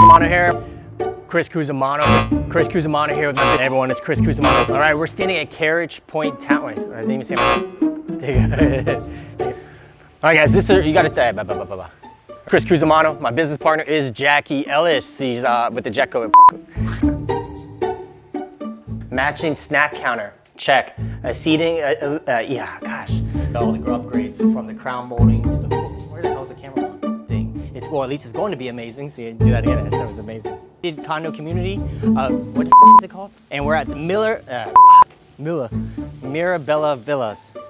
Cusimano here. Chris Cusimano here with my everyone. It's Chris Cusimano. All right, we're standing at Carriage Point Town. Wait, I didn't even say my All right, guys, this is, you got it. Chris Cusimano. My business partner is Jackie Ellis. He's with the Jetco. Matching snack counter. Check. Seating. Yeah, gosh. All the upgrades from the crown molding to the. Where the hell is the camera on? It's, well, at least it's going to be amazing. So you do that again. That was amazing. Condo community. What the f is it called? And we're at the Mirabella Villas.